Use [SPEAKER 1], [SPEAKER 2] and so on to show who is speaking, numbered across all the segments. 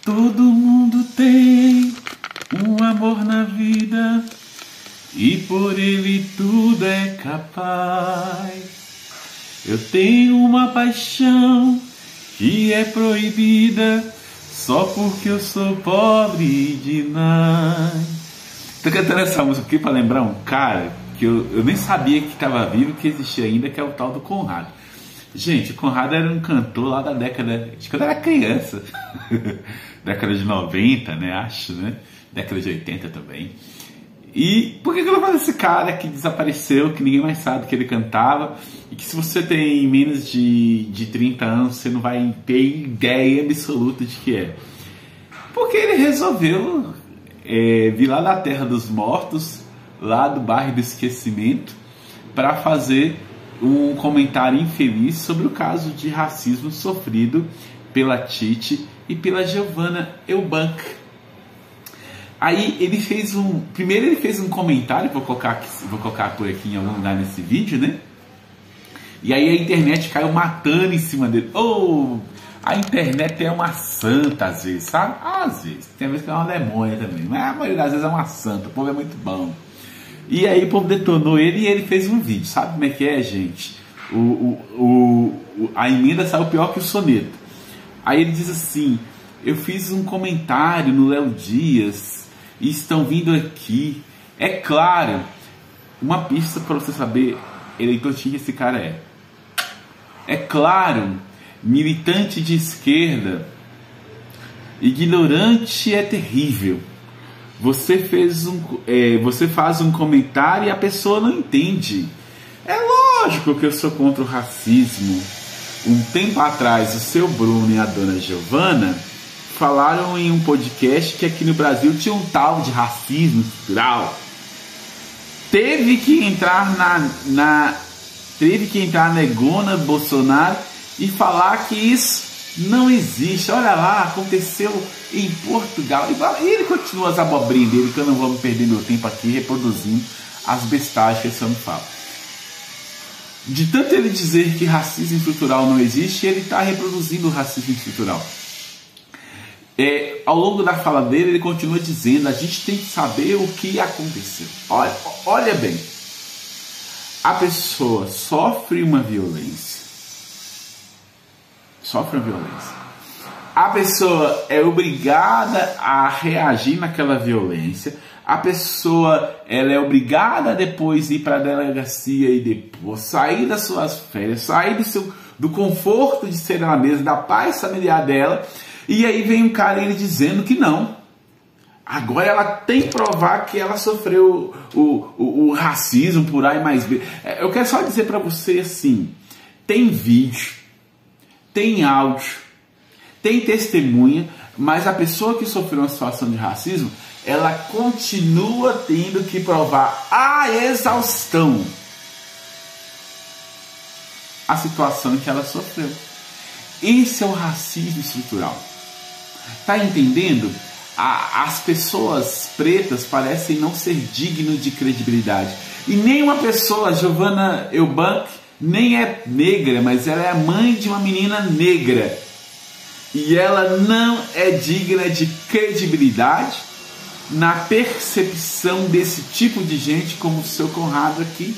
[SPEAKER 1] Todo mundo tem um amor na vida e por ele tudo é capaz. Eu tenho uma paixão que é proibida só porque eu sou pobre demais. Tô cantando essa música aqui para lembrar um cara que eu nem sabia que estava vivo, que existia ainda, que é o tal do Conrado. Gente, o Conrado era um cantor lá da década, acho que eu era criança, década de 90, né, acho, né, década de 80 também. E por que eu não falo desse cara que desapareceu, que ninguém mais sabe que ele cantava, e que se você tem menos de 30 anos, você não vai ter ideia absoluta de que é? Porque ele resolveu vir lá da Terra dos Mortos, lá do bairro do Esquecimento, para fazer um comentário infeliz sobre o caso de racismo sofrido pela Tite e pela Giovanna Eubank. Aí ele fez primeiro ele fez um comentário, vou colocar por aqui em algum lugar nesse vídeo, né? E aí a internet caiu matando em cima dele. A internet é uma santa às vezes, sabe? Às vezes, tem vezes que é uma demônia também, mas a maioria das vezes é uma santa, o povo é muito bom. E aí o povo detonou ele e ele fez um vídeo. Sabe como é que é, gente? A emenda saiu pior que o soneto. Aí ele diz assim: eu fiz um comentário no Léo Dias e estão vindo aqui. É claro, uma pista para você saber, eleitor, que esse cara é. É claro, militante de esquerda, ignorante é terrível. Você faz um comentário e a pessoa não entende. É lógico que eu sou contra o racismo. Um tempo atrás, o seu Bruno e a dona Giovanna falaram em um podcast que aqui no Brasil tinha um tal de racismo estrutural. Teve que entrar na negona Bolsonaro e falar que isso não existe. Olha lá, aconteceu em Portugal. E ele continua as abobrinhas dele, que eu não vou me perder meu tempo aqui reproduzindo as bestagens que esse homem fala. De tanto ele dizer que racismo estrutural não existe, ele está reproduzindo o racismo estrutural. Ao longo da fala dele, ele continua dizendo: a gente tem que saber o que aconteceu. Olha bem, a pessoa sofre uma violência. A pessoa é obrigada a reagir naquela violência. A pessoa ela é obrigada a depois ir para a delegacia e depois sair das suas férias, sair do conforto de ser ela mesma, da paz familiar dela. E aí vem um cara ele dizendo que não. Agora ela tem que provar que ela sofreu o racismo por A e mais B. Eu quero só dizer para você assim: tem vídeo, tem áudio, tem testemunha, mas a pessoa que sofreu uma situação de racismo, ela continua tendo que provar a exaustão a situação que ela sofreu. Esse é o racismo estrutural. Tá entendendo? As pessoas pretas parecem não ser dignas de credibilidade. E nenhuma pessoa, Giovanna Eubank, nem é negra, mas ela é a mãe de uma menina negra. E ela não é digna de credibilidade na percepção desse tipo de gente como o seu Conrado aqui.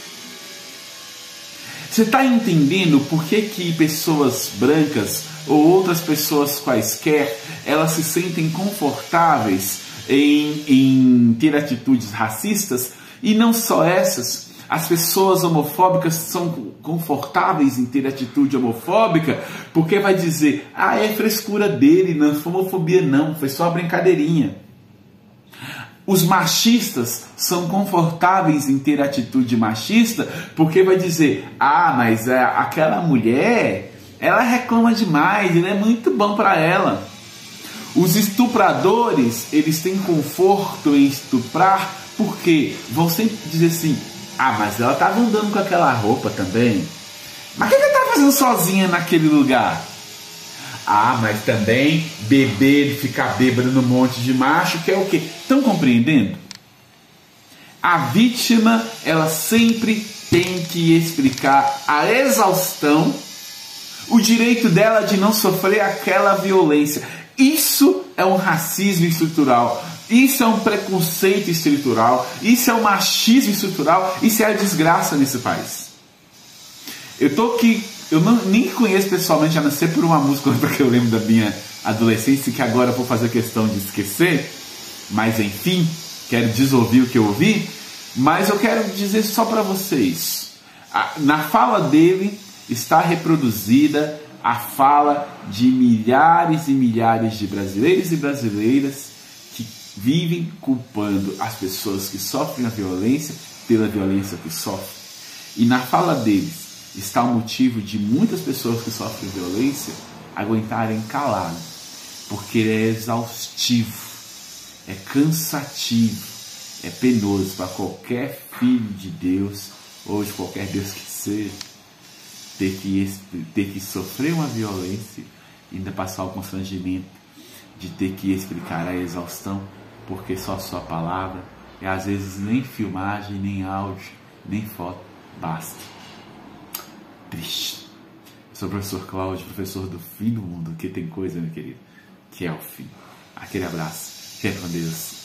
[SPEAKER 1] Você está entendendo por que pessoas brancas ou outras pessoas quaisquer, elas se sentem confortáveis em ter atitudes racistas? E não só essas, as pessoas homofóbicas são confortáveis em ter atitude homofóbica porque vai dizer: é frescura dele, não foi homofobia não, foi só uma brincadeirinha. Os machistas são confortáveis em ter atitude machista porque vai dizer: mas aquela mulher, ela reclama demais, ele é muito bom para ela. Os estupradores, eles têm conforto em estuprar porque vão sempre dizer assim: mas ela estava andando com aquela roupa também. Mas o que ela estava fazendo sozinha naquele lugar? Mas também beber, ficar bêbado no monte de macho, que é o quê? Estão compreendendo? A vítima, ela sempre tem que explicar a exaustão, o direito dela de não sofrer aquela violência. Isso é um racismo estrutural, isso é um preconceito estrutural, isso é um machismo estrutural, isso é a desgraça nesse país. Eu tô aqui, nem conheço pessoalmente, a não ser por uma música porque eu lembro da minha adolescência, que agora eu vou fazer questão de esquecer, mas enfim, quero desouvir o que eu ouvi, mas eu quero dizer só para vocês, na fala dele está reproduzida a fala de milhares e milhares de brasileiros e brasileiras que vivem culpando as pessoas que sofrem a violência pela violência que sofrem. E na fala deles está o motivo de muitas pessoas que sofrem violência aguentarem calado, porque é exaustivo, é cansativo, é penoso para qualquer filho de Deus ou de qualquer Deus que seja ter que sofrer uma violência e ainda passar o constrangimento de ter que explicar a exaustão, porque só sua palavra, e às vezes nem filmagem, nem áudio, nem foto basta. Triste. Eu sou o professor Cláudio, professor do fim do mundo, que tem coisa, meu querido, que é o fim. Aquele abraço, fique com Deus.